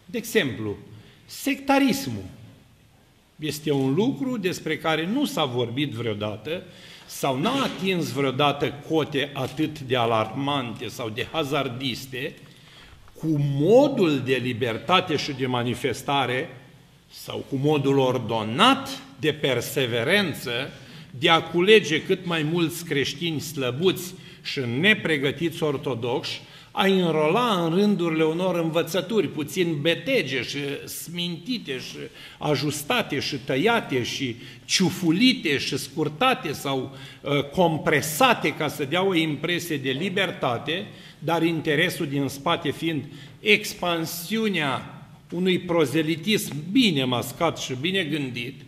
De exemplu, sectarismul este un lucru despre care nu s-a vorbit vreodată sau n-a atins vreodată cote atât de alarmante sau de hazardiste, cu modul de libertate și de manifestare sau cu modul ordonat de perseverență de a culege cât mai mulți creștini slăbuți și nepregătiți ortodoxi, a înrola în rândurile unor învățături puțin betege și smintite și ajustate și tăiate și ciufulite și scurtate sau compresate ca să dea o impresie de libertate, dar interesul din spate fiind expansiunea unui prozelitism bine mascat și bine gândit,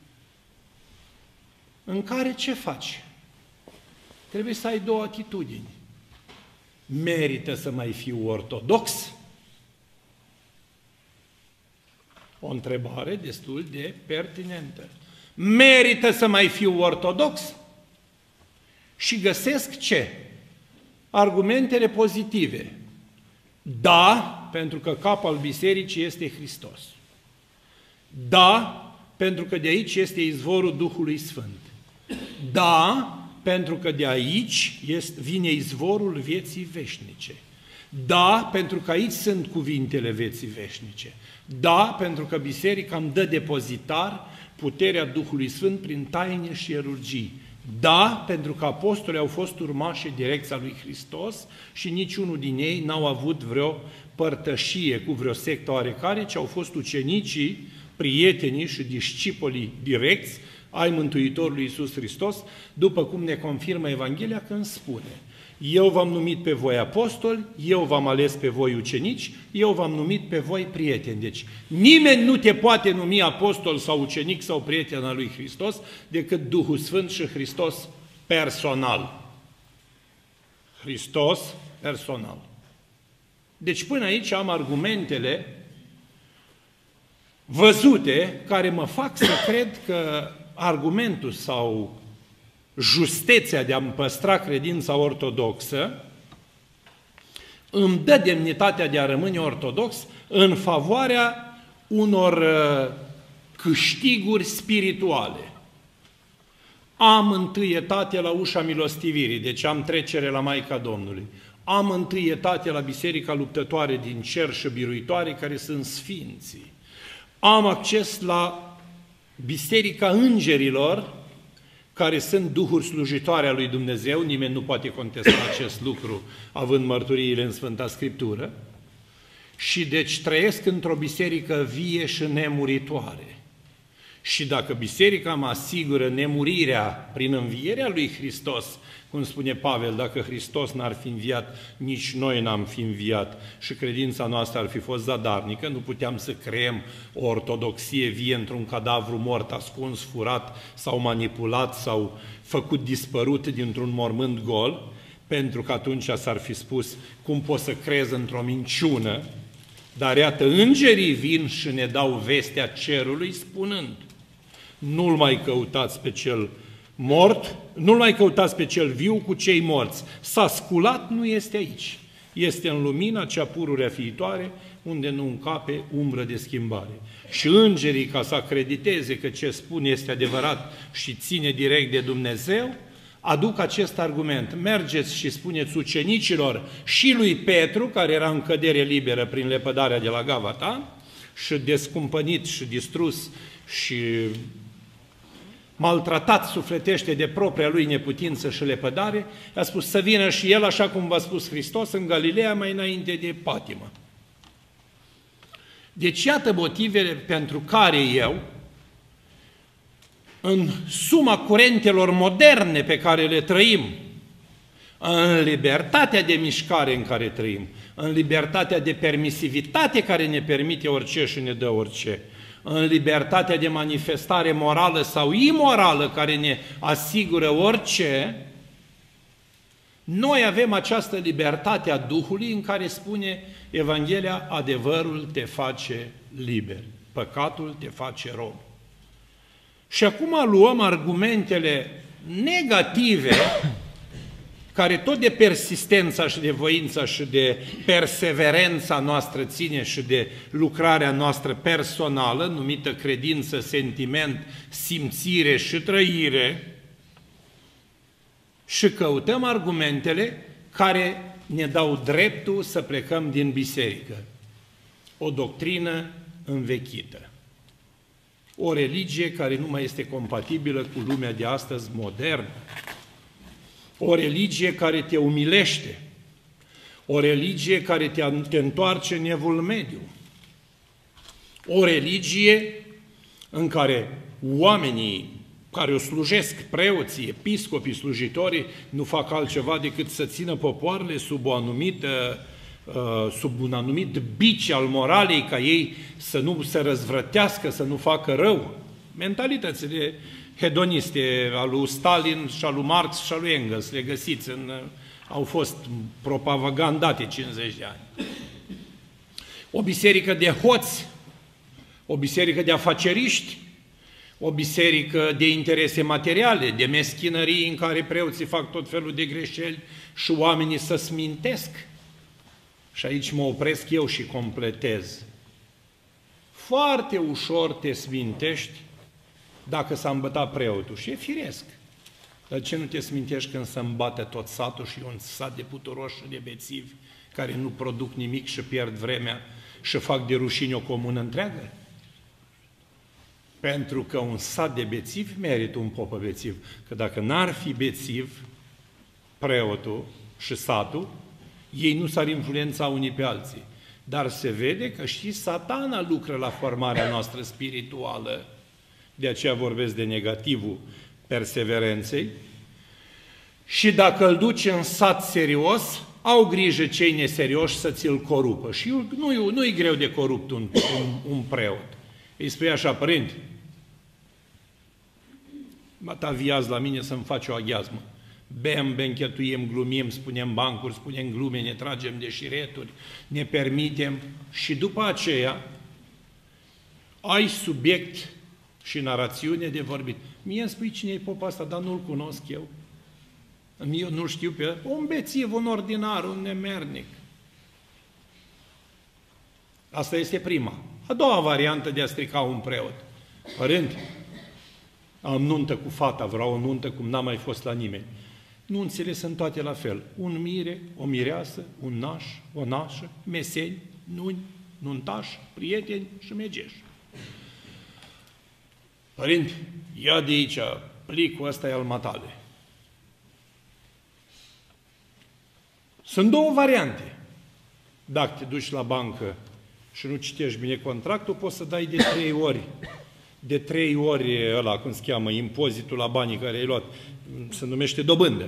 în care ce faci? Trebuie să ai două atitudini. Merită să mai fiu ortodox? O întrebare destul de pertinentă. Merită să mai fiu ortodox? Și găsesc ce? Argumentele pozitive. Da, pentru că capul al bisericii este Hristos. Da, pentru că de aici este izvorul Duhului Sfânt. Da, pentru că de aici vine izvorul vieții veșnice. Da, pentru că aici sunt cuvintele vieții veșnice. Da, pentru că biserica îmi dă depozitar puterea Duhului Sfânt prin taine și erurgii. Da, pentru că apostolii au fost urmași direcția lui Hristos și niciunul din ei n-au avut vreo părtășie cu vreo sectă oarecare, ci au fost ucenicii, prietenii și discipolii direcți ai Mântuitorului Iisus Hristos, după cum ne confirmă Evanghelia când spune: eu v-am numit pe voi apostoli, eu v-am ales pe voi ucenici, eu v-am numit pe voi prieteni. Deci nimeni nu te poate numi apostol sau ucenic sau prieten al lui Hristos decât Duhul Sfânt și Hristos personal. Hristos personal. Deci până aici am argumentele văzute care mă fac să cred că argumentul sau justețea de a-mi păstra credința ortodoxă îmi dă demnitatea de a rămâne ortodox în favoarea unor câștiguri spirituale. Am întâietate la ușa milostivirii, deci am trecere la Maica Domnului. Am întâietate la Biserica Luptătoare din Cer și Biruitoare, care sunt sfinții. Am acces la Biserica Îngerilor, care sunt duhuri slujitoare a lui Dumnezeu, nimeni nu poate contesta acest lucru, având mărturiile în Sfânta Scriptură, și deci trăiesc într-o biserică vie și nemuritoare. Și dacă biserica mă asigură nemurirea prin învierea lui Hristos, cum spune Pavel, dacă Hristos n-ar fi înviat, nici noi n-am fi înviat și credința noastră ar fi fost zadarnică, nu puteam să creăm o ortodoxie vie într-un cadavru mort, ascuns, furat sau manipulat sau făcut dispărut dintr-un mormânt gol, pentru că atunci s-ar fi spus cum poți să crezi într-o minciună, dar iată, îngerii vin și ne dau vestea cerului spunând: nu-l mai căutați pe cel mort, nu-l mai căutați pe cel viu cu cei morți. S-a sculat, nu este aici. Este în lumina cea pururea fiitoare, unde nu încape umbră de schimbare. Și îngerii, ca să acrediteze că ce spun este adevărat și ține direct de Dumnezeu, aduc acest argument. Mergeți și spuneți ucenicilor și lui Petru, care era în cădere liberă prin lepădarea de la Gavata, și descumpănit și distrus și maltratat sufletește de propria lui neputință și lepădare, a spus să vină și el, așa cum v-a spus Hristos, în Galileea mai înainte de patimă. Deci iată motivele pentru care eu, în suma curentelor moderne pe care le trăim, în libertatea de mișcare în care trăim, în libertatea de permisivitate care ne permite orice și ne dă orice, în libertatea de manifestare morală sau imorală care ne asigură orice, noi avem această libertate a Duhului în care spune Evanghelia: adevărul te face liber, păcatul te face rob. Și acum luăm argumentele negative care tot de persistența și de voința și de perseverența noastră ține și de lucrarea noastră personală, numită credință, sentiment, simțire și trăire, și căutăm argumentele care ne dau dreptul să plecăm din biserică. O doctrină învechită. O religie care nu mai este compatibilă cu lumea de astăzi modernă. O religie care te umilește. O religie care te întoarce în evul mediu. O religie în care oamenii care o slujesc, preoții, episcopii, slujitorii, nu fac altceva decât să țină popoarele sub un anumit bici al moralei, ca ei să nu se răzvrătească, să nu facă rău. Mentalitățile hedoniste al lui Stalin și al lui Marx și al lui Engels, le găsiți, au fost propagandate 50 de ani. O biserică de hoți, o biserică de afaceriști, o biserică de interese materiale, de meschinării în care preoții fac tot felul de greșeli și oamenii să smintesc. Și aici mă opresc eu și completez. Foarte ușor te smintești dacă s-a îmbătat preotul și e firesc. Dar ce nu te smintești când se îmbate tot satul și un sat de puturoși și de bețivi care nu produc nimic și pierd vremea și fac de rușine o comună întreagă? Pentru că un sat de bețivi merită un popă bețiv. Că dacă n-ar fi bețiv preotul și satul, ei nu s-ar influența unii pe alții. Dar se vede că și Satana lucră la formarea noastră spirituală. De aceea vorbesc de negativul perseverenței. Și dacă îl duci în sat serios, au grijă cei neserioși să ți-l corupă. Și nu-i greu de corupt un preot. Îi spui așa: părinte, mă taviați la mine să-mi faci o aghiazmă. Bem, benchetuim, glumim, spunem bancuri, spunem glume, ne tragem de șireturi, ne permitem și după aceea ai subiect și narațiune de vorbit. Mie îmi spui cine e popul ăsta, dar nu-l cunosc eu. Eu nu știu pe un bețiv, un ordinar, un nemernic. Asta este prima. A doua variantă de a strica un preot. Părinte, am nuntă cu fata, vreau o nuntă cum n-a mai fost la nimeni. Nunțile sunt toate la fel. Un mire, o mireasă, un naș, o nașă, meseni, nuni, nuntași, prieteni și megeși. Părinte, ia de aici, plicul ăsta e al matale. Sunt două variante. Dacă te duci la bancă și nu citești bine contractul, poți să dai de 3 ori. De 3 ori ăla, cum se cheamă, impozitul la banii care ai luat, se numește dobândă.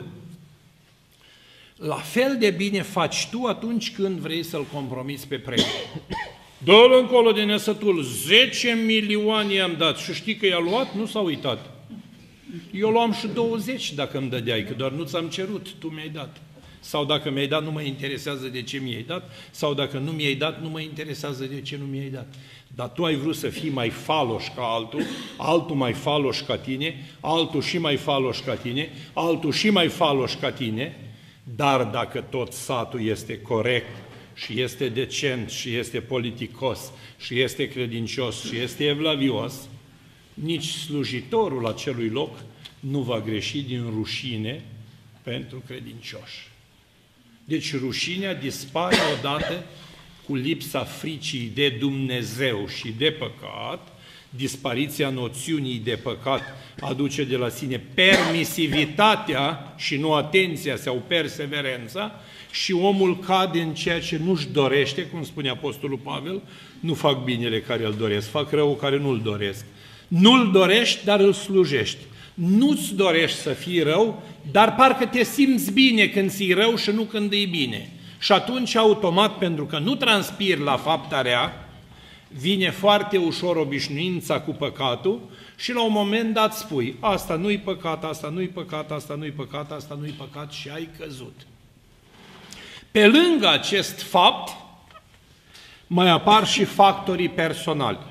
La fel de bine faci tu atunci când vrei să-l compromiți pe preot. Dă-l încolo de nesătul, 10 milioane i-am dat și știi că i-a luat, nu s-a uitat. Eu luam și 20 dacă îmi dădeai, că doar nu ți-am cerut, tu mi-ai dat. Sau dacă mi-ai dat, nu mă interesează de ce mi-ai dat, sau dacă nu mi-ai dat, nu mă interesează de ce nu mi-ai dat. Dar tu ai vrut să fii mai faloș ca altul, altul mai faloș ca tine, altul și mai faloș ca tine, altul și mai faloș ca tine, dar dacă tot satul este corect și este decent și este politicos și este credincios și este evlavios, nici slujitorul acelui loc nu va greși din rușine pentru credincioși. Deci rușinea dispare odată cu lipsa fricii de Dumnezeu și de păcat. Dispariția noțiunii de păcat aduce de la sine permisivitatea și nu atenția sau perseverența și omul cade în ceea ce nu-și dorește, cum spune Apostolul Pavel, nu fac binele care îl doresc, fac răul care nu-l doresc. Nu-l dorești, dar îl slujești. Nu-ți dorești să fii rău, dar parcă te simți bine când ții rău și nu când e bine. Și atunci, automat, pentru că nu transpiri la fapta rea, vine foarte ușor obișnuința cu păcatul și la un moment dat spui: asta nu-i păcat, asta nu-i păcat, asta nu-i păcat, asta nu-i păcat și ai căzut. Pe lângă acest fapt, mai apar și factorii personali.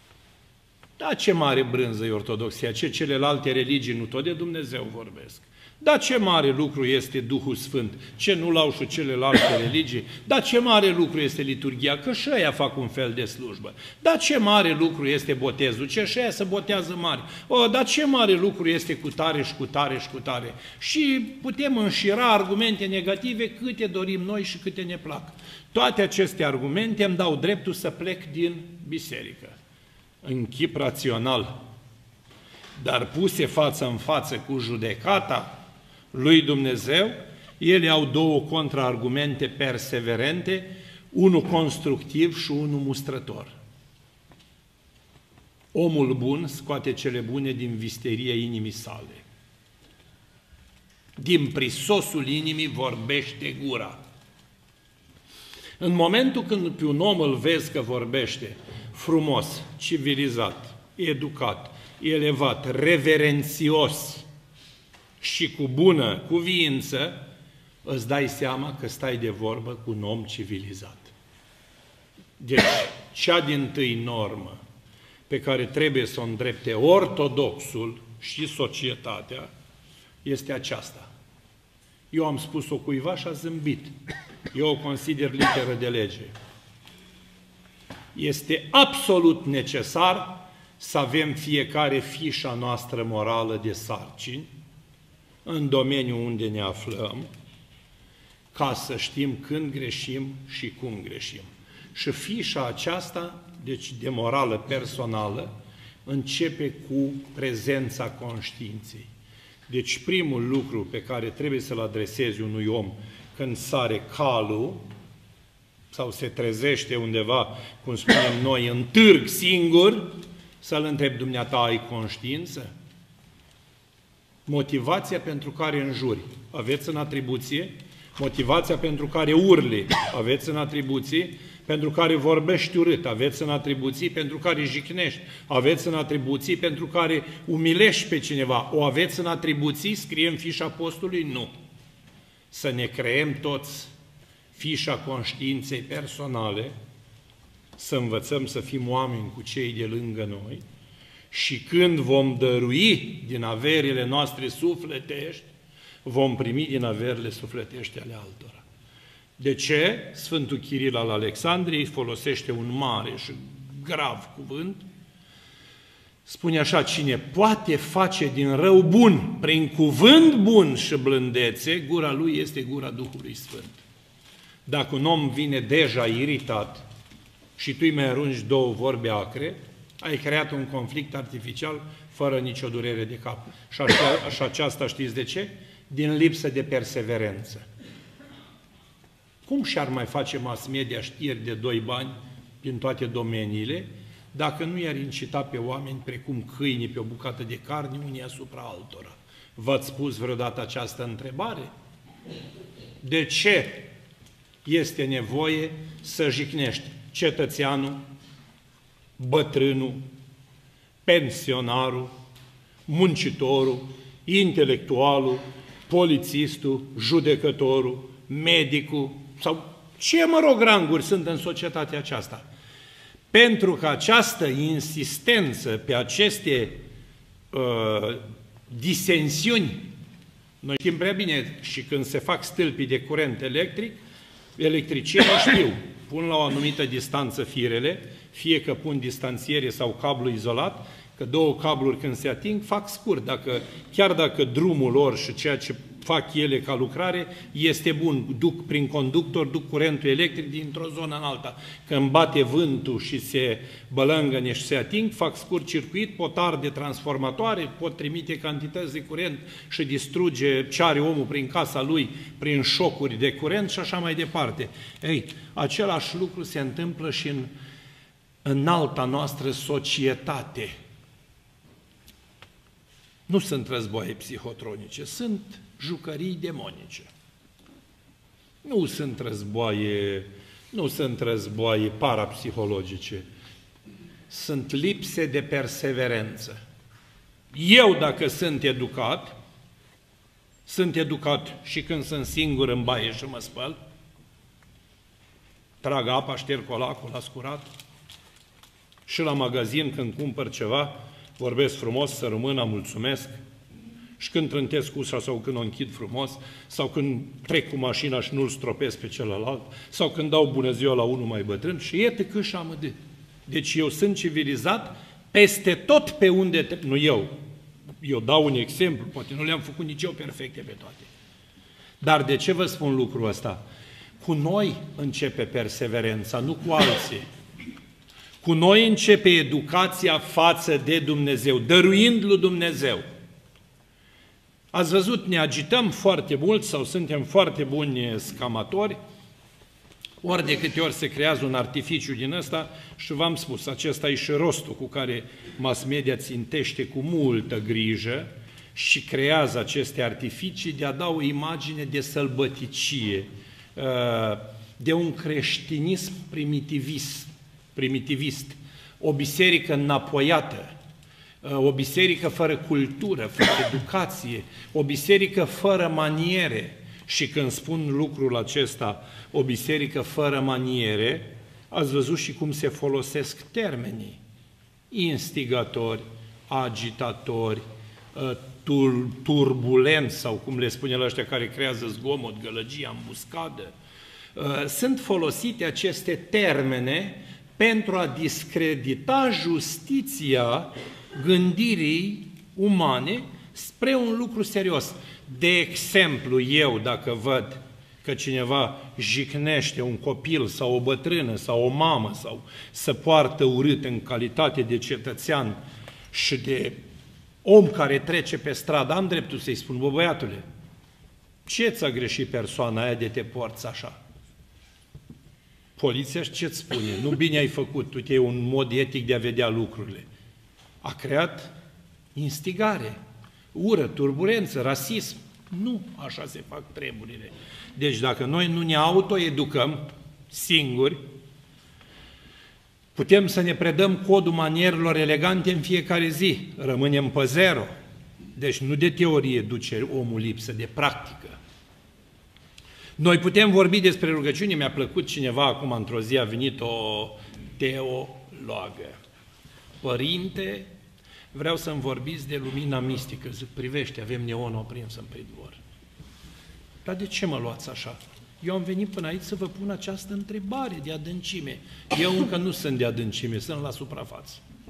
Da, ce mare brânză e ortodoxia, ce celelalte religii nu tot de Dumnezeu vorbesc. Dar ce mare lucru este Duhul Sfânt, ce nu l-au și celelalte religii, dar ce mare lucru este liturghia, că și ăia fac un fel de slujbă, dar ce mare lucru este botezul, ce și ăia se botează mari, dar ce mare lucru este cu tare și cu tare și cu tare. Și putem înșira argumente negative câte dorim noi și câte ne plac. Toate aceste argumente îmi dau dreptul să plec din biserică, în chip rațional, dar puse față în față cu judecata lui Dumnezeu, ele au două contraargumente perseverente, unul constructiv și unul mustrător. Omul bun scoate cele bune din visteria inimii sale. Din prisosul inimii vorbește gura. În momentul când pe un om îl vezi că vorbește frumos, civilizat, educat, elevat, reverențios și cu bună cuviință, îți dai seama că stai de vorbă cu un om civilizat. Deci, cea dintâi normă pe care trebuie să o îndrepte ortodoxul și societatea este aceasta. Eu am spus-o cuiva și a zâmbit. Eu o consider literă de lege. Este absolut necesar să avem fiecare fișa noastră morală de sarcini în domeniul unde ne aflăm, ca să știm când greșim și cum greșim. Și fișa aceasta, deci de morală personală, începe cu prezența conștiinței. Deci primul lucru pe care trebuie să-l adresezi unui om când sare calul, sau se trezește undeva, cum spunem noi, în târg singur, să-l întrebi: dumneata, ai conștiință? Motivația pentru care înjuri, aveți în atribuție? Motivația pentru care urli, aveți în atribuție? Pentru care vorbești urât, aveți în atribuții? Pentru care jicnești, aveți în atribuții? Pentru care umilești pe cineva, o aveți în atribuții? Scrie în fișa postului? Nu. Să ne creăm toți fișa conștiinței personale, să învățăm să fim oameni cu cei de lângă noi și când vom dărui din averile noastre sufletești, vom primi din averile sufletești ale altora. De ce Sfântul Chiril al Alexandriei folosește un mare și grav cuvânt? Spune așa: cine poate face din rău bun, prin cuvânt bun și blândețe, gura lui este gura Duhului Sfânt. Dacă un om vine deja iritat și tu îi mai arunci două vorbe acre, ai creat un conflict artificial fără nicio durere de cap. Și aceasta știți de ce? Din lipsă de perseverență. Cum și-ar mai face mass media știri de 2 bani din toate domeniile, dacă nu i-ar incita pe oameni precum câinii pe o bucată de carne, unii asupra altora? V-ați pus vreodată această întrebare? De ce este nevoie să jignești cetățeanul, bătrânul, pensionarul, muncitorul, intelectualul, polițistul, judecătorul, medicul, sau ce, mă rog, ranguri sunt în societatea aceasta? Pentru că această insistență pe aceste disensiuni, noi știm prea bine, și când se fac stâlpii de curent electric, electricienii știu, pun la o anumită distanță firele, fie că pun distanțiere sau cablu izolat, că 2 cabluri când se ating fac scurt. Chiar dacă drumul lor și ceea ce fac ele ca lucrare este bun, duc prin conductor, duc curentul electric dintr-o zonă în alta. Când bate vântul și se bălângăne și se ating, fac scurt circuit, pot arde transformatoare, pot trimite cantități de curent și distruge ce are omul prin casa lui, prin șocuri de curent și așa mai departe. Ei, același lucru se întâmplă și în alta noastră societate. Nu sunt războaie psihotronice, sunt jucării demonice. Nu sunt războaie parapsihologice. Sunt lipse de perseverență. Eu, dacă sunt educat și când sunt singur în baie și mă spăl, trag apa, șterg colacul, las curat, și la magazin când cumpăr ceva, vorbesc frumos, să rămână, mulțumesc, Și când trântesc ușa sau când o închid frumos, sau când trec cu mașina și nu-l stropesc pe celălalt, sau când dau bună ziua la unul mai bătrân și iată că și amădă. Deci eu sunt civilizat peste tot pe unde... Nu eu dau un exemplu, poate nu le-am făcut nici eu perfecte pe toate. Dar de ce vă spun lucrul ăsta? Cu noi începe perseverența, nu cu alții. Cu noi începe educația față de Dumnezeu, dăruind lui Dumnezeu. Ați văzut, ne agităm foarte mult sau suntem foarte buni scamatori, ori de câte ori se creează un artificiu din ăsta și v-am spus, acesta e și rostul cu care mass media țintește cu multă grijă și creează aceste artificii de a da o imagine de sălbăticie, de un creștinism primitivist, o biserică înapoiată, o biserică fără cultură, fără educație, o biserică fără maniere. Și când spun lucrul acesta, o biserică fără maniere, ați văzut și cum se folosesc termenii. Instigatori, agitatori, turbulenți, sau cum le spune la ăștia care creează zgomot, gălăgie, ambuscadă. Sunt folosite aceste termene pentru a discredita justiția gândirii umane spre un lucru serios. De exemplu, eu, dacă văd că cineva jicnește un copil sau o bătrână sau o mamă sau se poartă urât în calitate de cetățean și de om care trece pe stradă, am dreptul să-i spun, bă, băiatule, ce ți-a greșit persoana aia de te porți așa? Poliția ce-ți spune? Nu bine ai făcut, uite, e un mod etic de a vedea lucrurile. A creat instigare, ură, turbulență, rasism. Nu așa se fac treburile. Deci dacă noi nu ne autoeducăm singuri, putem să ne predăm codul manierilor elegante în fiecare zi. Rămânem pe zero. Deci nu de teorie duce omul lipsă, de practică. Noi putem vorbi despre rugăciune. Mi-a plăcut cineva acum, într-o zi a venit o teologă. Părinte, vreau să-mi vorbiți de lumina mistică. Zic, privește, avem neonul aprins în pridvor. Dar de ce mă luați așa? Eu am venit până aici să vă pun această întrebare de adâncime. Eu încă nu sunt de adâncime, sunt la suprafață.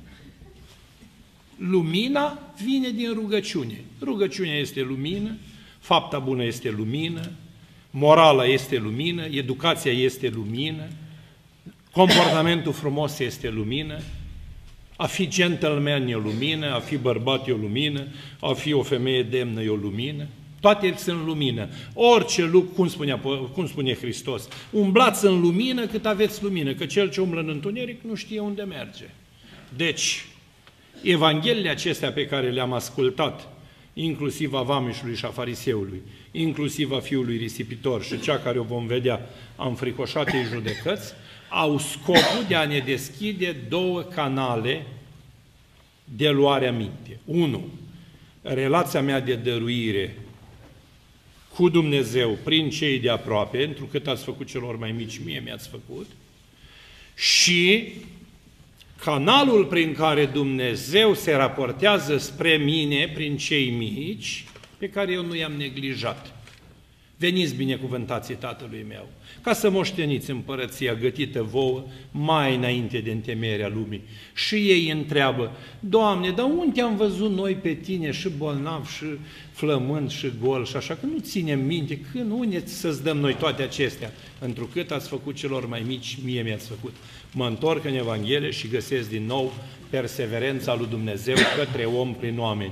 Lumina vine din rugăciune. Rugăciunea este lumină, fapta bună este lumină, morala este lumină, educația este lumină, comportamentul frumos este lumină, a fi gentleman e o lumină, a fi bărbat e o lumină, a fi o femeie demnă e o lumină. Toate sunt lumină. Orice lucru, cum spune Hristos, umblați în lumină cât aveți lumină, că cel ce umblă în întuneric nu știe unde merge. Deci, Evangheliile acestea pe care le-am ascultat, inclusiv a vameșului și a fariseului, inclusiv a fiului risipitor și cea care o vom vedea a înfricoșatei judecăți, au scopul de a ne deschide două canale de luare aminte. 1. Relația mea de dăruire cu Dumnezeu prin cei de aproape, întrucât ați făcut celor mai mici, mie mi-ați făcut, și canalul prin care Dumnezeu se raportează spre mine prin cei mici, pe care eu nu i-am neglijat. Veniți binecuvântații Tatălui meu, ca să moșteniți împărăția gătită vouă mai înainte de întemeierea lumii. Și ei întreabă, Doamne, dar unde am văzut noi pe tine și bolnav și flămând și gol și așa, că nu ținem minte, când unde să-ți dăm noi toate acestea? Întrucât ați făcut celor mai mici, mie mi-ați făcut. Mă întorc în Evanghelie și găsesc din nou perseverența lui Dumnezeu către om prin oameni.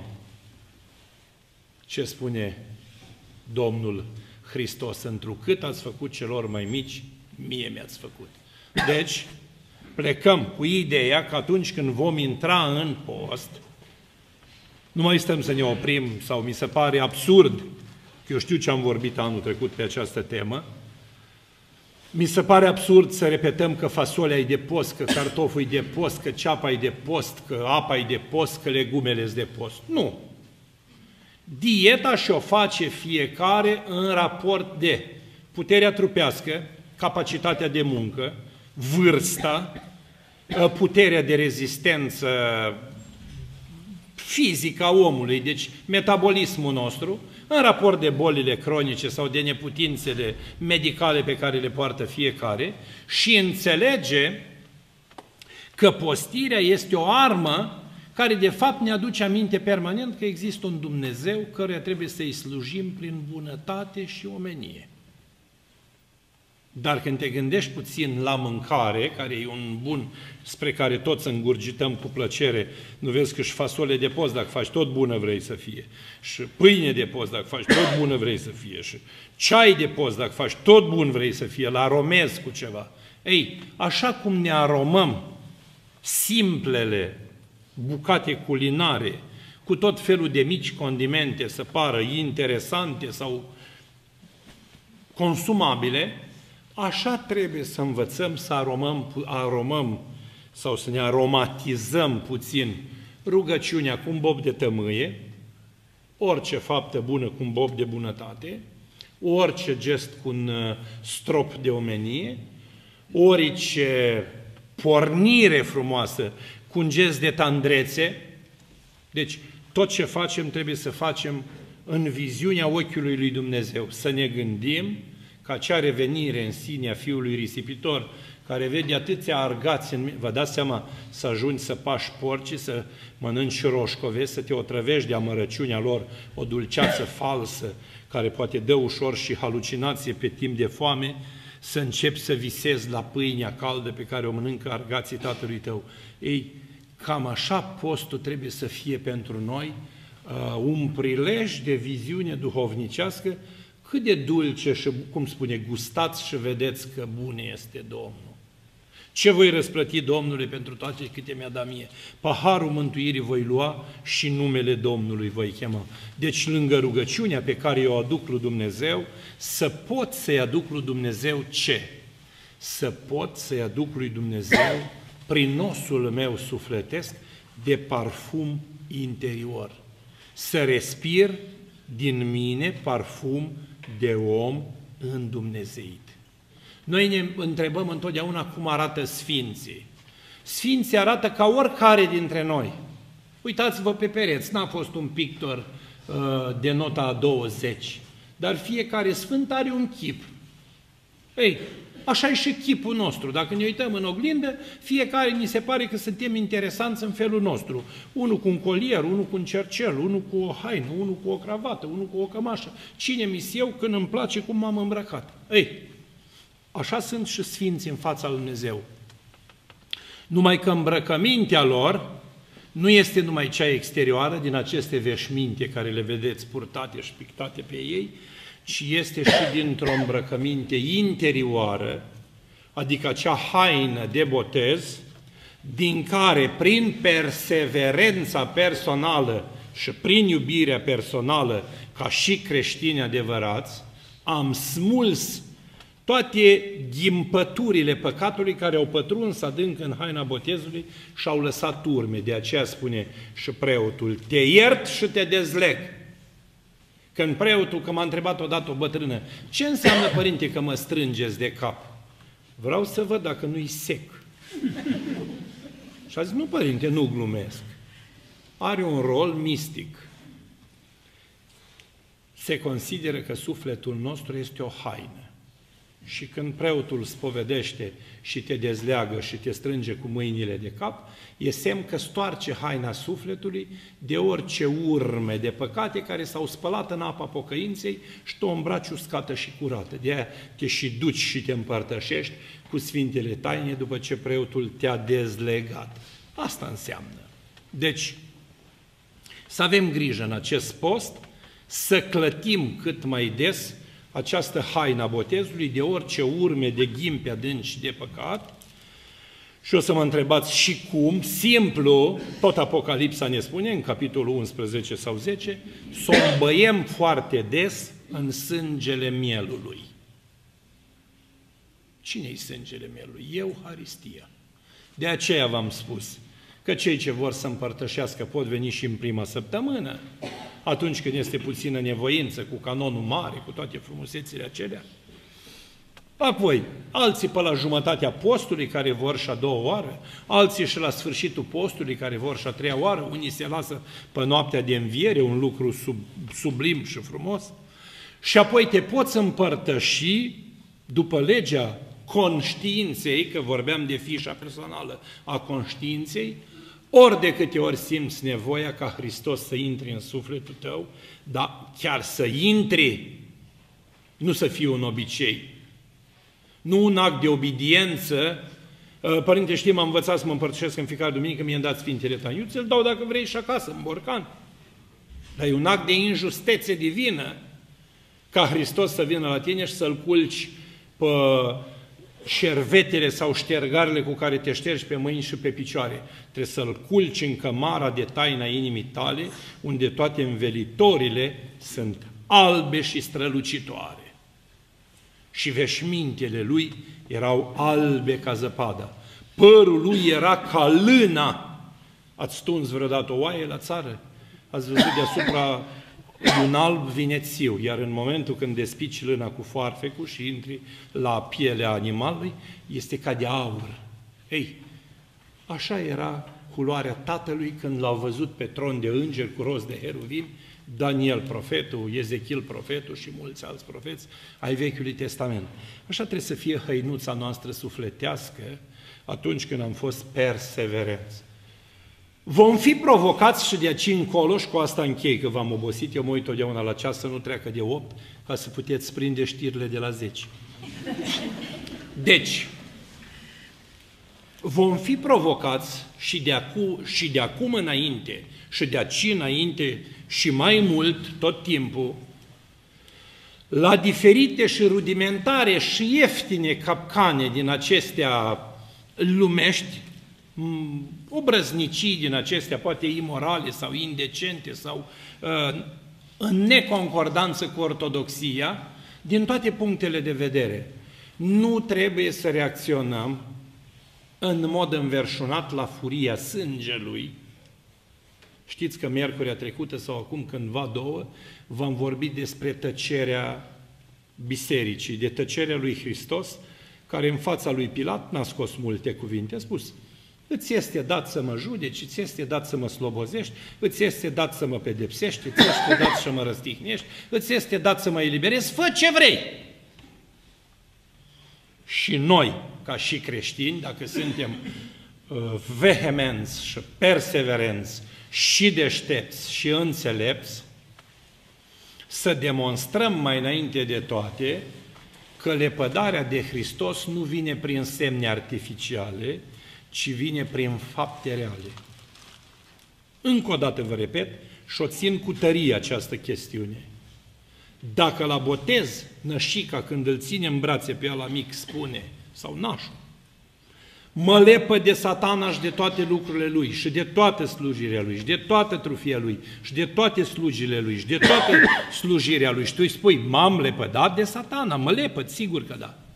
Ce spune Domnul Hristos? Întrucât ați făcut celor mai mici, mie mi-ați făcut. Deci, plecăm cu ideea că atunci când vom intra în post, nu mai stăm să ne oprim, sau mi se pare absurd, că eu știu ce am vorbit anul trecut pe această temă, mi se pare absurd să repetăm că fasolea e de post, că cartoful e de post, că ceapa e de post, că apa e de post, că legumele e de post. Nu! Dieta și-o face fiecare în raport de puterea trupească, capacitatea de muncă, vârsta, puterea de rezistență fizica omului, deci metabolismul nostru, în raport de bolile cronice sau de neputințele medicale pe care le poartă fiecare și înțelege că postirea este o armă care de fapt ne aduce aminte permanent că există un Dumnezeu căruia trebuie să-i slujim prin bunătate și omenie. Dar când te gândești puțin la mâncare, care e un bun spre care toți îngurgităm cu plăcere, nu vezi că și fasole de post, dacă faci, tot bună vrei să fie, și pâine de post, dacă faci, tot bună vrei să fie, și ceai de post, dacă faci, tot bun vrei să fie, la aromezi cu ceva. Ei, așa cum ne aromăm simplele bucate culinare, cu tot felul de mici condimente să pară interesante sau consumabile, așa trebuie să învățăm să aromăm sau să ne aromatizăm puțin rugăciunea cu un bob de tămâie, orice faptă bună cu un bob de bunătate, orice gest cu un strop de omenie, orice pornire frumoasă cu un gest de tandrețe. Deci tot ce facem trebuie să facem în viziunea ochiului lui Dumnezeu, să ne gândim că acea revenire în sine a fiului risipitor, care vede atâția argați, vă dați seama, să ajungi să pași porci, să mănânci roșcove, să te otrăvești de amărăciunea lor, o dulceață falsă, care poate dă ușor și halucinație pe timp de foame, să începi să visezi la pâinea caldă pe care o mănâncă argații tatălui tău. Ei, cam așa postul trebuie să fie pentru noi, un prilej de viziune duhovnicească, cât de dulce și, cum spune, gustați și vedeți că bun este Domnul. Ce voi răsplăti Domnului pentru toate câte mi-a dat mie? Paharul mântuirii voi lua și numele Domnului voi chema. Deci lângă rugăciunea pe care o aduc lui Dumnezeu, să pot să-i aduc lui Dumnezeu ce? Să pot să-i aduc lui Dumnezeu prin nosul meu sufletesc de parfum interior. Să respir din mine parfum de om îndumnezeit. Noi ne întrebăm întotdeauna cum arată Sfinții. Sfinții arată ca oricare dintre noi. Uitați-vă pe pereți, n-a fost un pictor de nota a 20, dar fiecare sfânt are un chip. Ei, așa e și chipul nostru. Dacă ne uităm în oglindă, fiecare ni se pare că suntem interesanți în felul nostru. Unul cu un colier, unul cu un cercel, unul cu o haină, unul cu o cravată, unul cu o cămașă. Cine mi-s eu când îmi place cum m-am îmbrăcat? Ei, așa sunt și sfinții în fața lui Dumnezeu. Numai că îmbrăcămintea lor nu este numai cea exterioară din aceste veșminte care le vedeți purtate și pictate pe ei, ci este și dintr-o îmbrăcăminte interioară, adică acea haină de botez, din care, prin perseverența personală și prin iubirea personală, ca și creștini adevărați, am smuls toate ghimpăturile păcatului care au pătruns adânc în haina botezului și au lăsat urme. De aceea spune și preotul, te iert și te dezleg. Când preotul, că m-a întrebat odată o bătrână, ce înseamnă, părinte, că mă strângeți de cap? Vreau să văd dacă nu-i sec. Și a zis, nu, părinte, nu glumesc. Are un rol mistic. Se consideră că sufletul nostru este o haină. Și când preotul spovedește și te dezleagă și te strânge cu mâinile de cap, e semn că stoarce haina sufletului de orice urme de păcate care s-au spălat în apa pocăinței și te îmbraci uscată și curată. De aia te și duci și te împărtășești cu Sfintele Taine după ce preotul te-a dezlegat. Asta înseamnă. Deci, să avem grijă în acest post, să clătim cât mai des această haina botezului de orice urme de ghimpe adânci de păcat. Și o să mă întrebați și cum, simplu, tot Apocalipsa ne spune, în capitolul 11 sau 10, să o îmbăiem foarte des în sângele mielului. Cine-i sângele mielului? Euharistia. De aceea v-am spus că cei ce vor să împărtășească pot veni și în prima săptămână, atunci când este puțină nevoință, cu canonul mare, cu toate frumusețile acelea. Apoi, alții pe la jumătatea postului care vor și a doua oară, alții și la sfârșitul postului care vor și a treia oară, unii se lasă pe noaptea de înviere, un lucru sublim și frumos. Și apoi te poți împărtăși după legea conștiinței, că vorbeam de fișa personală a conștiinței, ori de câte ori simți nevoia ca Hristos să intre în sufletul tău, dar chiar să intre, nu să fie un obicei, nu un act de obediență. Părinte, știi, m-am învățat să mă împărtășesc în fiecare duminică, mi-am dat Sfintele Tău. Eu ți-l dau dacă vrei și acasă, în borcan. Dar e un act de injustețe divină ca Hristos să vină la tine și să-L culci pe șervetele sau ștergarele cu care te ștergi pe mâini și pe picioare. Trebuie să-L culci în cămara de taina inimii tale, unde toate învelitorile sunt albe și strălucitoare. Și veșmintele lui erau albe ca zăpada. Părul lui era ca lână. Ați tuns vreodată o oaie la țară? Ați văzut deasupra un alb vinețiu, iar în momentul când despici lâna cu foarfecul și intri la pielea animalului, este ca de aur. Ei, așa era culoarea Tatălui când l-au văzut pe tron de îngeri cu rost de heruvim, Daniel profetul, Ezechiel profetul și mulți alți profeți ai Vechiului Testament. Așa trebuie să fie hăinuța noastră sufletească atunci când am fost perseverenți. Vom fi provocați și de aici încolo, și cu asta închei, că v-am obosit, eu mă uit totdeauna la ceas să nu treacă de 8, ca să puteți prinde știrile de la 10. Deci, vom fi provocați și de acum înainte, și de aici înainte, și mai mult, tot timpul, la diferite și rudimentare și ieftine capcane din acestea lumești, obrăznicii din acestea, poate imorale sau indecente sau în neconcordanță cu ortodoxia, din toate punctele de vedere. Nu trebuie să reacționăm în mod înverșunat la furia sângelui. Știți că miercurea trecută sau acum cândva două v-am vorbit despre tăcerea bisericii, de tăcerea lui Hristos, care în fața lui Pilat n-a scos multe cuvinte, a spus: îți este dat să mă judeci, îți este dat să mă slobozești, îți este dat să mă pedepsești, îți este dat să mă răstihnești, îți este dat să mă eliberezi, fă ce vrei! Și noi, ca și creștini, dacă suntem vehemenți și perseverenți și deștepți și înțelepți, să demonstrăm mai înainte de toate că lepădarea de Hristos nu vine prin semne artificiale, ci vine prin fapte reale. Încă o dată vă repet și o țin cu tărie această chestiune. Dacă la botez nășica, când îl ține în brațe pe ăla mic, spune, sau nașul, mă lepă de Satana și de toate lucrurile lui, și de toată slujirea lui, și de toată trufia lui, și de toate slujile lui, și de toată slujirea lui, și tu îi spui: m-am lepădat de Satana, mă lepăd, sigur că da.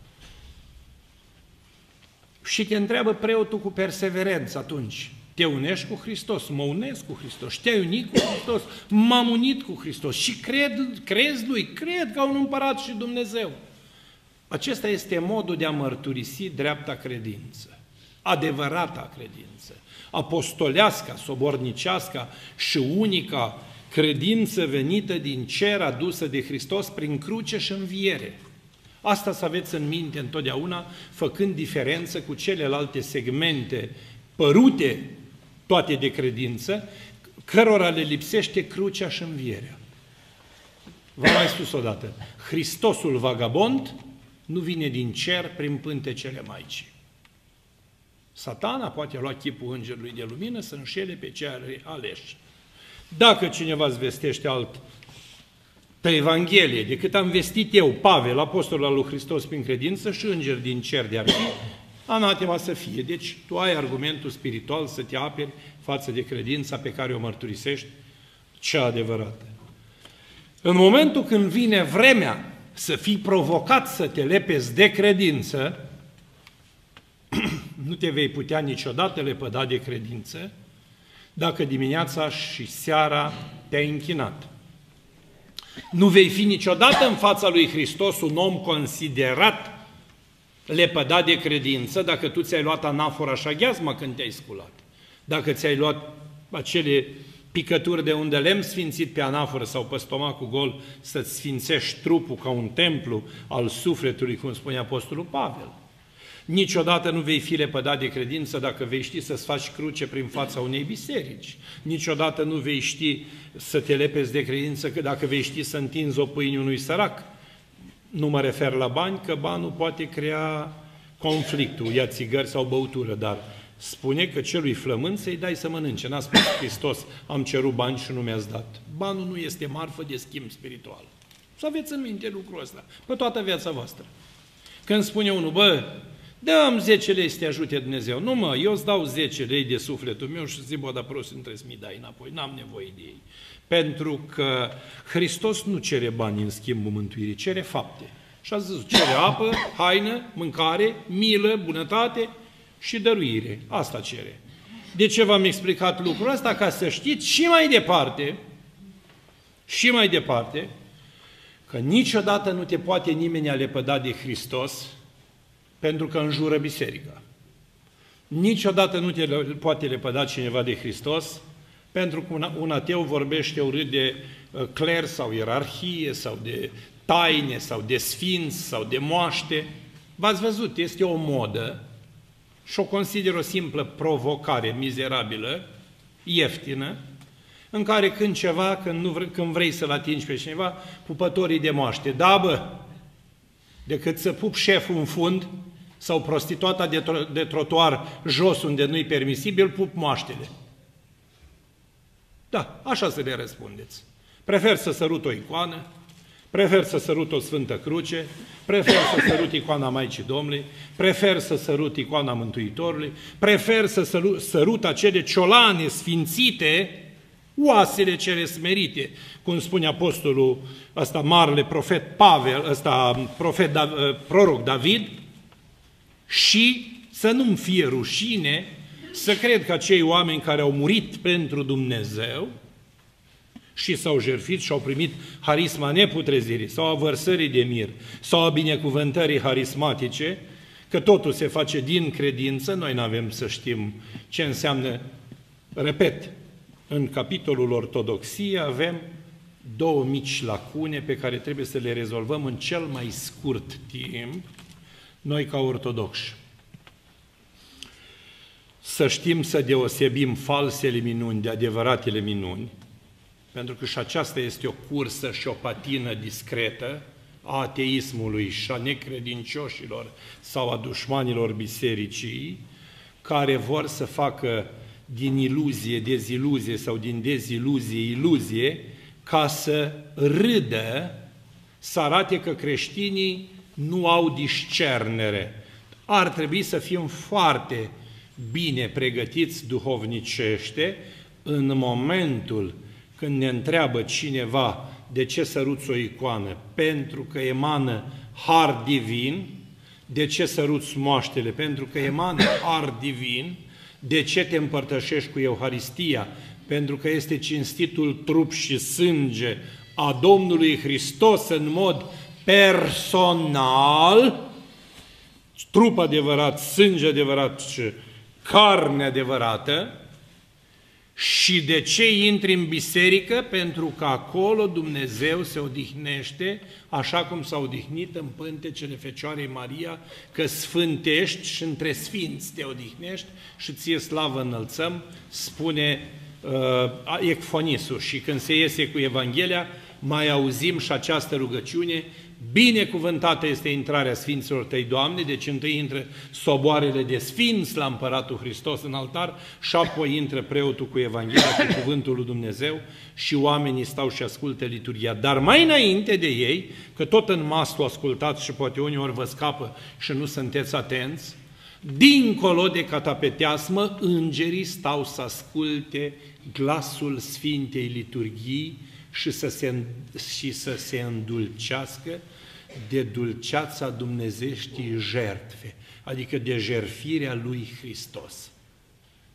Și te întreabă preotul cu perseverență atunci: te unești cu Hristos? Mă unesc cu Hristos. Și te-ai unit cu Hristos? M-am unit cu Hristos. Și crezi lui? Cred ca un împărat și Dumnezeu. Acesta este modul de a mărturisi dreapta credință, adevărata credință, apostolească, sobornicească și unica credință venită din cer, adusă de Hristos prin cruce și înviere. Asta să aveți în minte întotdeauna, făcând diferență cu celelalte segmente părute toate de credință, cărora le lipsește crucea și învierea. V-am mai spus odată, Hristosul vagabond nu vine din cer prin pântecele Maicii. Satana poate lua chipul îngerului de lumină să înșele pe cei aleși. Dacă cineva îți vestește altă Evanghelie decât am vestit eu, Pavel, apostol al lui Hristos prin credință, și îngeri din cer de-ar fi, anatema să fie. Deci tu ai argumentul spiritual să te aperi față de credința pe care o mărturisești, cea adevărată. În momentul când vine vremea să fii provocat să te lepezi de credință, nu te vei putea niciodată lepăda de credință dacă dimineața și seara te-ai închinat. Nu vei fi niciodată în fața lui Hristos un om considerat lepădat de credință dacă tu ți-ai luat anafora și aghiazma când te-ai sculat. Dacă ți-ai luat acele picături de unde lemn sfințit pe anaforă sau pe stomacul gol să-ți sfințești trupul ca un templu al sufletului, cum spune Apostolul Pavel. Niciodată nu vei fi lepădat de credință dacă vei ști să-ți faci cruce prin fața unei biserici. Niciodată nu vei ști să te lepezi de credință dacă vei ști să întinzi o pâine unui sărac. Nu mă refer la bani, că banul poate crea conflictul, ia țigări sau băutură, dar spune că celui flămând să-i dai să mănânce. N-a spus Hristos, am cerut bani și nu mi-ați dat. Banul nu este marfă de schimb spiritual. Să aveți în minte lucrul ăsta, pe toată viața voastră. Când spune unul, bă, dă-mi 10 lei să te ajute Dumnezeu. Nu mă, eu îți dau 10 lei de sufletul meu și zic, bă, dar prost, nu trebuie să mi dai înapoi, n-am nevoie de ei. Pentru că Hristos nu cere bani în schimbul mântuirii, cere fapte. Și a zis, cere apă, haină, mâncare, milă, bunătate și dăruire. Asta cere. De ce v-am explicat lucrul ăsta? Ca să știți și mai departe, că niciodată nu te poate nimeni lepăda de Hristos pentru că înjură biserica. Niciodată nu te poate lepăda cineva de Hristos pentru că un ateu vorbește urât de cler sau ierarhie sau de taine sau de sfinți sau de moaște. V-ați văzut, este o modă și o consider o simplă provocare mizerabilă, ieftină, în care când vrei să-l atingi pe cineva, pupătorii de moaște. Da, bă, decât să pup șeful în fund sau prostituata de trotuar jos unde nu-i permisibil, pup moaștele. Da, așa să le răspundeți. Prefer să sărut o icoană, prefer să sărut o Sfântă Cruce, prefer să sărut icoana Maicii Domnului, prefer să sărut icoana Mântuitorului, prefer să sărut acele ciolane sfințite, oasele cele smerite, cum spune apostolul ăsta, marele profet Pavel, ăsta proroc David, și să nu-mi fie rușine să cred că acei oameni care au murit pentru Dumnezeu și s-au jertfit și au primit harisma neputrezirii sau a vărsării de mir sau a binecuvântării harismatice, că totul se face din credință, noi nu avem să știm ce înseamnă, repet, în capitolul Ortodoxie avem două mici lacune pe care trebuie să le rezolvăm în cel mai scurt timp, noi ca ortodoxi. Să știm să deosebim falsele minuni de adevăratele minuni, pentru că și aceasta este o cursă și o patină discretă a ateismului și a necredincioșilor sau a dușmanilor bisericii, care vor să facă din iluzie deziluzie sau din deziluzie iluzie, ca să râdă, să arate că creștinii nu au discernere. Ar trebui să fim foarte bine pregătiți duhovnicește în momentul când ne întreabă cineva de ce săruți o icoană, pentru că emană har divin, de ce săruți moaștele, pentru că emană har divin, de ce te împărtășești cu Euharistia, pentru că este cinstitul trup și sânge a Domnului Hristos în mod personal, trup adevărat, sânge adevărat și carne adevărată. Și de ce intri în biserică? Pentru că acolo Dumnezeu se odihnește, așa cum s-a odihnit în pântecele Fecioarei Maria, că sfântești și între sfinți te odihnești și ție slavă înălțăm, spune Ecfonisul. Și când se iese cu Evanghelia, mai auzim și această rugăciune: binecuvântată este intrarea Sfinților Tăi, Doamne, deci întâi intră soboarele de sfinți la Împăratul Hristos în altar și apoi intră preotul cu Evanghelia, cu cuvântul lui Dumnezeu și oamenii stau și ascultă liturghia. Dar mai înainte de ei, că tot în masă ascultați și poate uneori vă scapă și nu sunteți atenți, dincolo de catapeteasmă, îngerii stau să asculte glasul Sfintei Liturghii și să se îndulcească de dulceața dumnezeștii jertfe, adică de jertfirea lui Hristos.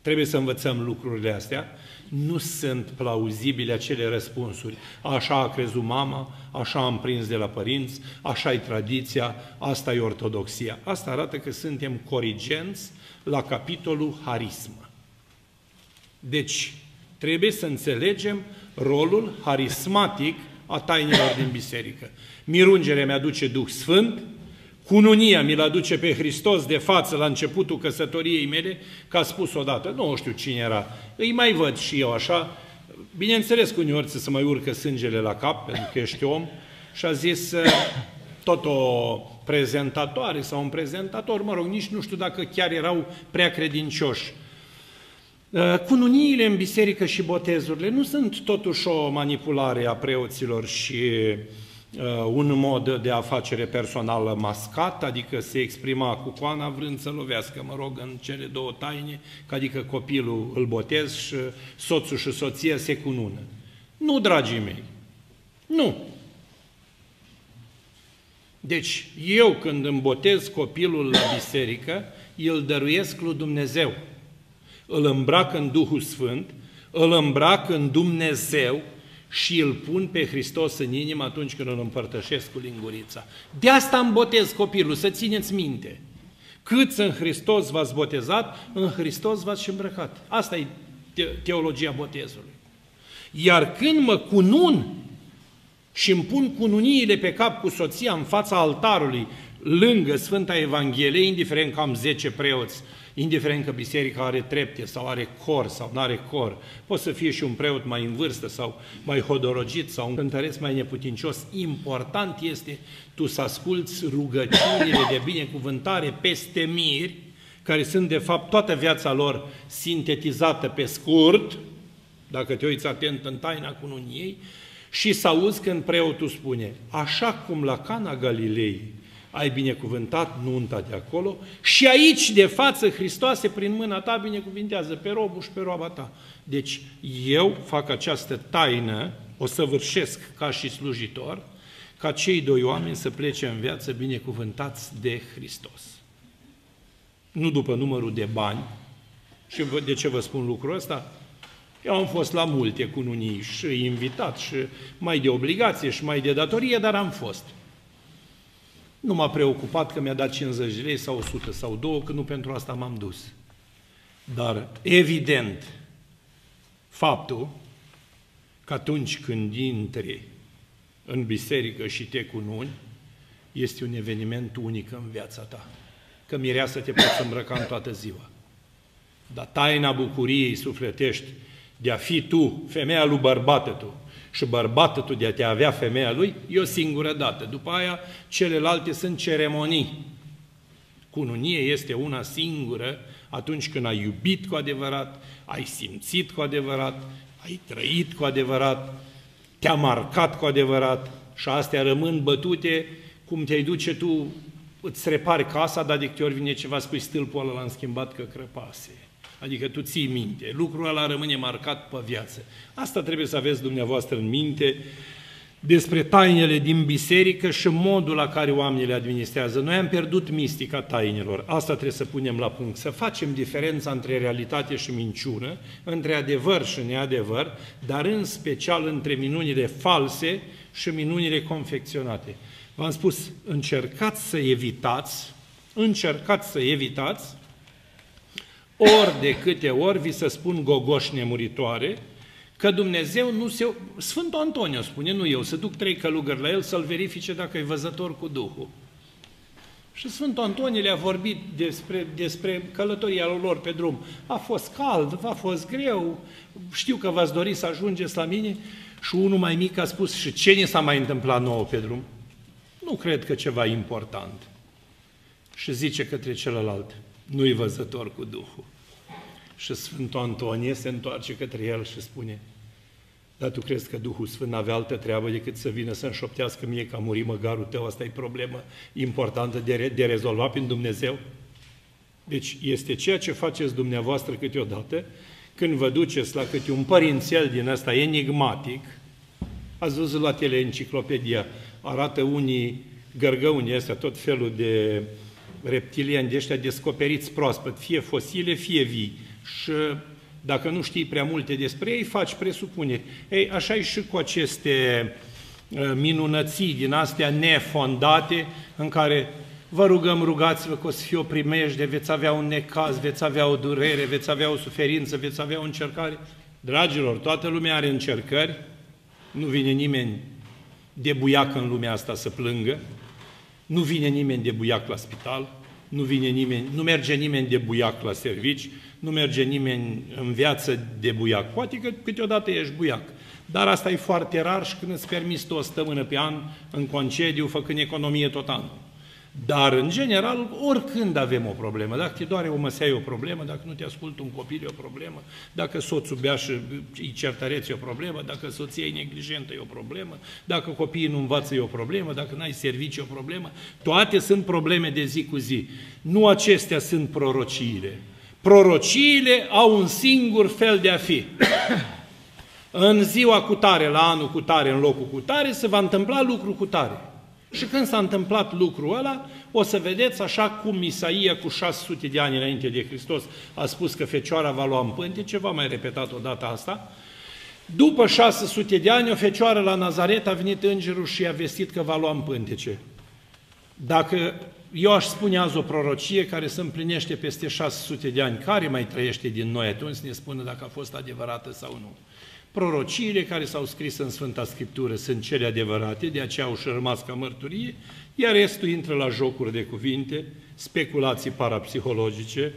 Trebuie să învățăm lucrurile astea. Nu sunt plauzibile acele răspunsuri. Așa a crezut mama, așa am prins de la părinți, așa e tradiția, asta e ortodoxia. Asta arată că suntem corigenți la capitolul harismă. Deci, trebuie să înțelegem rolul harismatic a tainelor din biserică. Mirungerea mi-aduce Duh Sfânt, cununia mi-l aduce pe Hristos de față la începutul căsătoriei mele, că a spus odată, nu știu cine era, îi mai văd și eu așa, bineînțeles că uneori să mai urcă sângele la cap, pentru că ești om, și a zis tot o prezentatoare sau un prezentator, mă rog, nici nu știu dacă chiar erau prea credincioși. Cununiile în biserică și botezurile nu sunt totuși o manipulare a preoților și un mod de afacere personală mascat, adică se exprima cu coana vrând să lovească, mă rog, în cele două taine, adică copilul îl botez și soțul și soția se cunună. Nu, dragii mei, nu. Deci, eu când îmi botez copilul la biserică, îl dăruiesc lui Dumnezeu. Îl îmbrac în Duhul Sfânt, îl îmbrac în Dumnezeu și îl pun pe Hristos în inimă atunci când îl împărtășesc cu lingurița. De asta îmi botez copilul, să țineți minte. Câți în Hristos v-ați botezat, în Hristos v-ați și îmbrăcat. Asta e teologia botezului. Iar când mă cunun și îmi pun cununiile pe cap cu soția în fața altarului, lângă Sfânta Evanghelie, indiferent că am 10 preoți, indiferent că biserica are trepte sau are cor sau nu are cor, poate să fie și un preot mai în vârstă sau mai hodorogit sau un cântăreț mai neputincios, important este tu să asculți rugăciunile de binecuvântare peste miri, care sunt de fapt toată viața lor sintetizată pe scurt, dacă te uiți atent în taina cununiei, și să auzi când preotul spune, așa cum la Cana Galilei ai binecuvântat nunta de acolo și aici de față, Hristoase, prin mâna ta binecuvintează pe robul și pe roaba ta. Deci eu fac această taină, o săvârșesc ca și slujitor, ca cei doi oameni să plece în viață binecuvântați de Hristos. Nu după numărul de bani. Și de ce vă spun lucrul ăsta? Eu am fost la multe cununii și invitat și mai de obligație și mai de datorie, dar am fost. Nu m-a preocupat că mi-a dat 50 de lei sau 100 sau 2, că nu pentru asta m-am dus. Dar evident, faptul că atunci când intri în biserică și te cununi, este un eveniment unic în viața ta. Că mireasă te poți îmbrăca în toată ziua. Dar taina bucuriei sufletești de a fi tu, femeia lui bărbată tu, și bărbatul tu de a te avea femeia lui, e o singură dată. După aia, celelalte sunt ceremonii. Cununie este una singură atunci când ai iubit cu adevărat, ai simțit cu adevărat, ai trăit cu adevărat, te-a marcat cu adevărat și astea rămân bătute cum te-ai duce tu, îți repari casa, dar de câte ori vine ceva, spui stâlpul ăla l-am schimbat că crăpase. Adică tu ții minte, lucrul ăla rămâne marcat pe viață. Asta trebuie să aveți dumneavoastră în minte despre tainele din biserică și modul la care oamenii le administrează. Noi am pierdut mistica tainelor. Asta trebuie să punem la punct. Să facem diferența între realitate și minciună, între adevăr și neadevăr, dar în special între minunile false și minunile confecționate. V-am spus, încercați să evitați ori de câte ori vi se spun gogoși nemuritoare, că Dumnezeu nu se... Sfântul Antonio spune, nu eu, să duc 3 călugări la el să-l verifice dacă e văzător cu Duhul. Și Sfântul Antonio le-a vorbit despre călătoria lor pe drum. A fost cald, a fost greu, știu că v-ați dori să ajungeți la mine. Și unul mai mic a spus, și ce ne s-a mai întâmplat nouă pe drum? Nu cred că ceva important. Și zice către celălalt, nu-i văzător cu Duhul. Și Sfântul Antonie se întoarce către el și spune, dar tu crezi că Duhul Sfânt n-avea altă treabă decât să vină să-mi șoptească mie că a murit măgarul tău, asta e problemă importantă de rezolvat prin Dumnezeu? Deci este ceea ce faceți dumneavoastră câteodată, când vă duceți la câte un părințel din ăsta enigmatic, ați văzut la teleenciclopedia, arată unii gărgăunii astea, tot felul de reptilieni de ăștia descoperiți proaspăt, fie fosile, fie vii. și dacă nu știi prea multe despre ei, faci presupuneri. Ei, așa e și cu aceste minunății din astea nefondate, în care vă rugăm, rugați-vă că o să fie o primejde, veți avea un necaz, veți avea o durere, veți avea o suferință, veți avea o încercare. Dragilor, toată lumea are încercări, nu vine nimeni de buiac în lumea asta să plângă, nu vine nimeni de buiac la spital, nu merge nimeni de buiac la servici, nu merge nimeni în viață de buiac. Poate că câteodată ești buiac, dar asta e foarte rar și când îți permiți tu o săptămână pe an în concediu, făcând economie tot anul. Dar, în general, oricând avem o problemă. Dacă te doare o măsea, e o problemă, dacă nu te ascultă un copil, e o problemă, dacă soțul bea și îi certareți, e o problemă, dacă soția e neglijentă, e o problemă, dacă copiii nu învață, e o problemă, dacă n-ai servicii, e o problemă. Toate sunt probleme de zi cu zi. Nu acestea sunt prorociile. Prorociile au un singur fel de a fi. În ziua cutare, la anul cutare, în locul cutare, se va întâmpla lucru cutare. Și când s-a întâmplat lucrul ăla, o să vedeți așa cum Isaia cu 600 de ani înainte de Hristos a spus că fecioara va lua în pântece, v-am mai repetat odată asta. După 600 de ani, o fecioară la Nazaret a venit îngerul și i-a vestit că va lua în pântece. Dacă eu aș spune azi o prorocie care se împlinește peste 600 de ani, care mai trăiește din noi atunci să ne spună dacă a fost adevărată sau nu? Prorociile care s-au scris în Sfânta Scriptură sunt cele adevărate, de aceea au și rămas ca mărturie, iar restul intră la jocuri de cuvinte, speculații parapsihologice,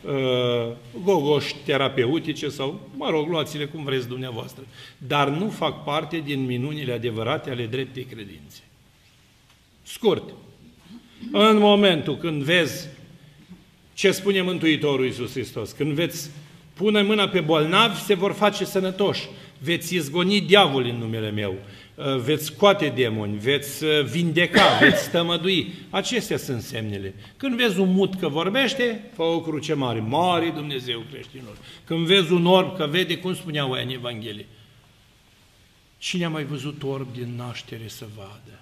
gogoși terapeutice sau, mă rog, luați-le cum vreți dumneavoastră, dar nu fac parte din minunile adevărate ale dreptei credințe. Scurt, în momentul când vezi ce spune Mântuitorul Iisus Hristos, când veți pune mâna pe bolnavi, se vor face sănătoși, veți izgoni diavolul în numele meu, veți scoate demoni, veți vindeca, veți tămădui. Acestea sunt semnele. Când vezi un mut că vorbește, fă o cruce mare. Mare Dumnezeu creștinilor. Când vezi un orb că vede, cum spuneau aia în Evanghelie. Cine a mai văzut orb din naștere să vadă?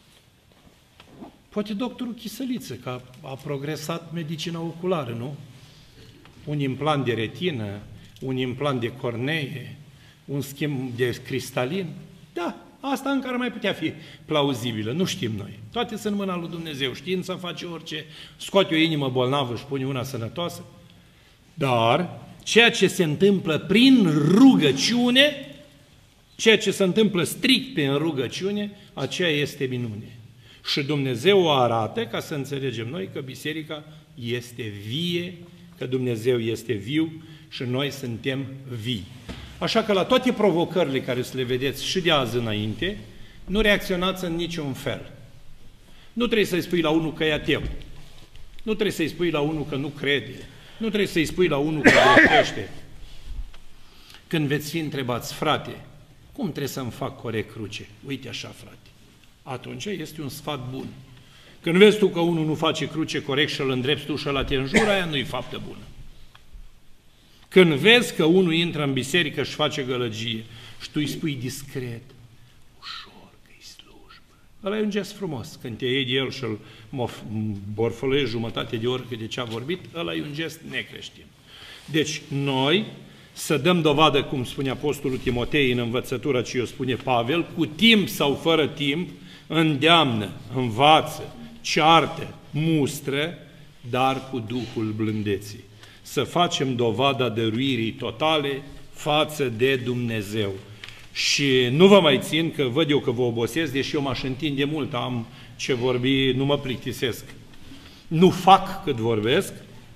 Poate doctorul Chisăliță, că a progresat medicina oculară, nu? Un implant de retină, un implant de cornee, un schimb de cristalin. Da, asta încă ar mai putea fi plauzibilă, nu știm noi. Toate sunt în mâna lui Dumnezeu. Știința face orice, scoate o inimă bolnavă și pune una sănătoasă. Dar ceea ce se întâmplă prin rugăciune, ceea ce se întâmplă strict prin rugăciune, aceea este minune. Și Dumnezeu o arată ca să înțelegem noi că biserica este vie, că Dumnezeu este viu și noi suntem vii. Așa că la toate provocările care să le vedeți și de azi înainte, nu reacționați în niciun fel. Nu trebuie să-i spui la unul că e ateu. Nu trebuie să-i spui la unul că nu crede. Nu trebuie să-i spui la unul că greșește. Când veți fi întrebați, frate, cum trebuie să-mi fac corect cruce? Uite așa, frate. Atunci este un sfat bun. Când vezi tu că unul nu face cruce corect și îl îndrepți tu și ăla te înjură, aia nu-i faptă bună. Când vezi că unul intră în biserică și face gălăgie și tu îi spui discret, ușor, că-i slujbă, ăla e un gest frumos. Când te iei de el și îl borfălăiești jumătate de oră de ce a vorbit, ăla e un gest necreștin. Deci noi să dăm dovadă, cum spune Apostolul Timotei în învățătura ce o spune Pavel, cu timp sau fără timp, îndeamnă, învață, ceartă, mustră, dar cu Duhul blândeții. Să facem dovada dăruirii totale față de Dumnezeu. Și nu vă mai țin, că văd eu că vă obosesc, deși eu m-aș întinde mult, am ce vorbi, nu mă plictisesc. Nu fac cât vorbesc.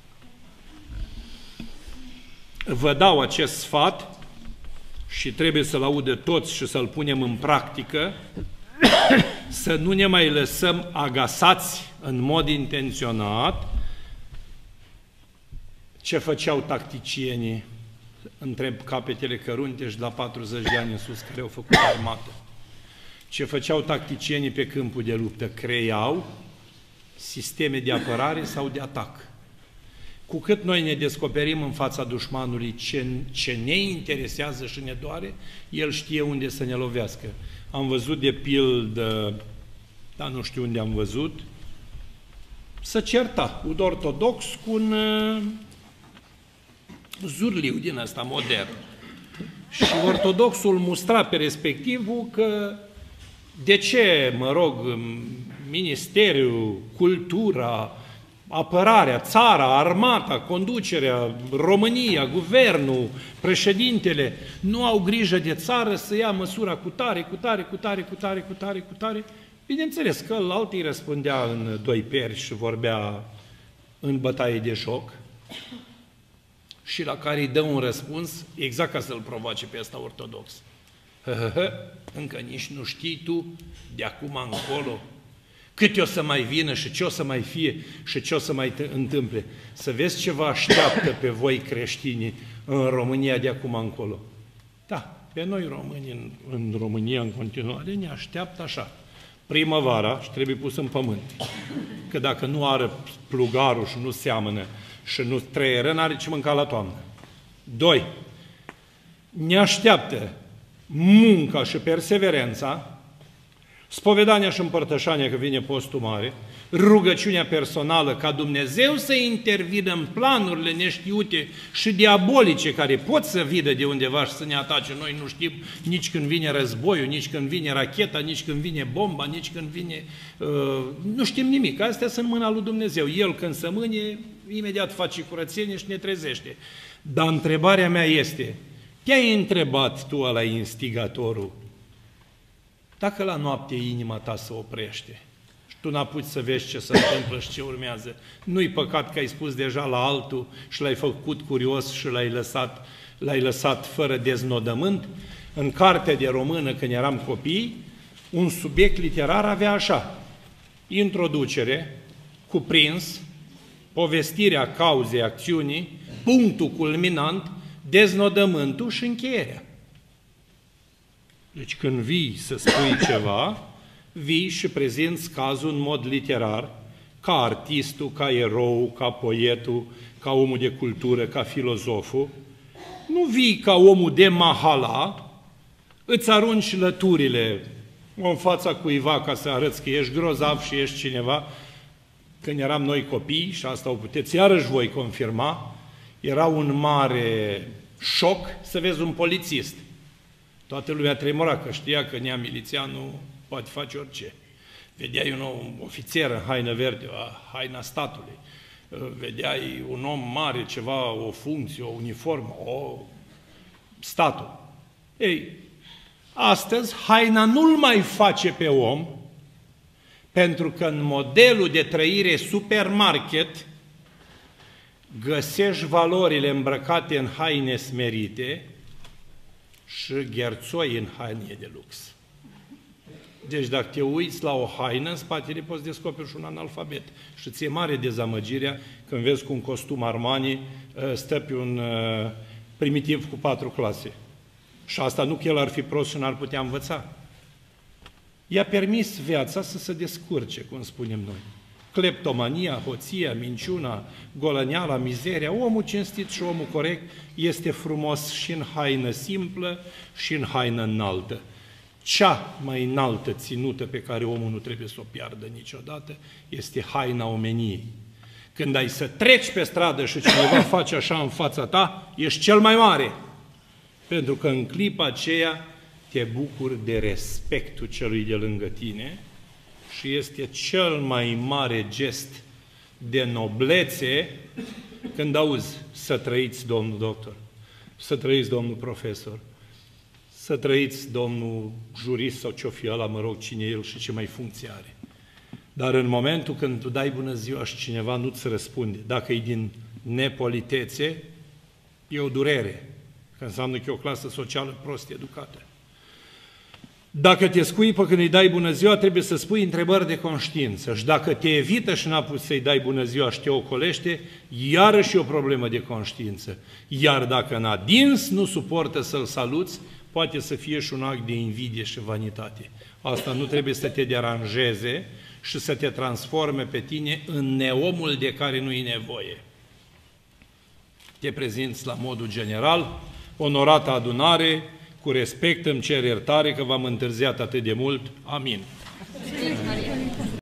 Vă dau acest sfat și trebuie să-l audă toți și să-l punem în practică, să nu ne mai lăsăm agasați în mod intenționat. Ce făceau tacticienii? Întreb capetele cărunte și la 40 de ani în sus care au făcut armată. Ce făceau tacticienii pe câmpul de luptă? Creau sisteme de apărare sau de atac. Cu cât noi ne descoperim în fața dușmanului ce ne interesează și ne doare, el știe unde să ne lovească. Am văzut de pildă, dar nu știu unde am văzut, să certa un ortodox cu un zurliu din ăsta modern. Și ortodoxul mustra pe respectivul că de ce, mă rog, ministerul, cultura, apărarea, țara, armata, conducerea, România, guvernul, președintele, nu au grijă de țară să ia măsura cu tare, cu tare, cu tare, cu tare, cu tare, cu tare. Bineînțeles că alții răspundea în doi peri și vorbea în bătaie de joc și la care îi dă un răspuns exact ca să-l provoace pe ăsta ortodox. Încă nici nu știi tu de acum încolo cât o să mai vină și ce o să mai fie și ce o să mai întâmple. Să vezi ce vă așteaptă pe voi creștini în România de acum încolo. Da, pe noi români în România în continuare ne așteaptă așa. Primăvara și trebuie pus în pământ. Că dacă nu are plugarul și nu seamănă și nu trăieră, n-are ce mânca la toamnă. 2. Ne așteaptă munca și perseverența, spovedania și împărtășania, că vine postul mare, rugăciunea personală ca Dumnezeu să intervină în planurile neștiute și diabolice care pot să vină de undeva și să ne atace. Noi nu știm nici când vine războiul, nici când vine racheta, nici când vine bomba, nici când vine... nu știm nimic. Astea sunt în mâna lui Dumnezeu. El când se mânie, imediat face curățenie și ne trezește. Dar întrebarea mea este, te-ai întrebat tu ăla instigatorul dacă la noapte inima ta se oprește și tu n-apuci să vezi ce se întâmplă și ce urmează, nu-i păcat că ai spus deja la altul și l-ai făcut curios și l-ai lăsat fără deznodământ? În cartea de română, când eram copii, un subiect literar avea așa: introducere, cuprins, povestirea cauzei acțiunii, punctul culminant, deznodământul și încheierea. Deci când vii să spui ceva, vii și prezinți cazul în mod literar, ca artistul, ca erou, ca poetul, ca omul de cultură, ca filozoful. Nu vii ca omul de mahala, îți arunci lăturile în fața cuiva ca să arăți că ești grozav și ești cineva. Când eram noi copii, și asta o puteți iarăși voi confirma, era un mare șoc să vezi un polițist. Toată lumea tremura, că știa că nea milițianul poate face orice. Vedeai un ofițer în haină verde, haina statului. Vedeai un om mare, ceva, o funcție, o uniformă, statul. Ei, astăzi haina nu-l mai face pe om, pentru că în modelul de trăire supermarket găsești valorile îmbrăcate în haine smerite și gherțoi în haine de lux. Deci dacă te uiți la o haină, în spatele poți descoperi și un analfabet. Și ți-e mare dezamăgirea când vezi cu un costum Armani stă pe un primitiv cu 4 clase. Și asta nu că el ar fi prost și n-ar putea învăța. I-a permis viața să se descurce, cum spunem noi. Cleptomania, hoția, minciuna, golăneala, mizeria, omul cinstit și omul corect este frumos și în haină simplă și în haină înaltă. Cea mai înaltă ținută pe care omul nu trebuie să o piardă niciodată este haina omeniei. Când ai să treci pe stradă și cineva face așa în fața ta, ești cel mai mare. Pentru că în clipa aceea te bucuri de respectul celui de lângă tine și este cel mai mare gest de noblețe când auzi: să trăiți, domnul doctor, să trăiți, domnul profesor, să trăiți, domnul jurist sau ce-o fi ăla, mă rog, cine e el și ce mai funcție are. Dar în momentul când tu dai bună ziua și cineva nu-ți răspunde, dacă e din nepolitețe, e o durere, că înseamnă că e o clasă socială prost educată. Dacă te scuipă când îi dai bună ziua, trebuie să spui întrebări de conștiință. Și dacă te evită și n-a pus să-i dai bună ziua și te ocolește, iarăși e o problemă de conștiință. Iar dacă în adins nu suportă să-l saluți, poate să fie și un act de invidie și vanitate. Asta nu trebuie să te deranjeze și să te transforme pe tine în neomul de care nu-i nevoie. Te prezinți la modul general, onorată adunare, cu respect îmi cer iertare că v-am întârziat atât de mult. Amin.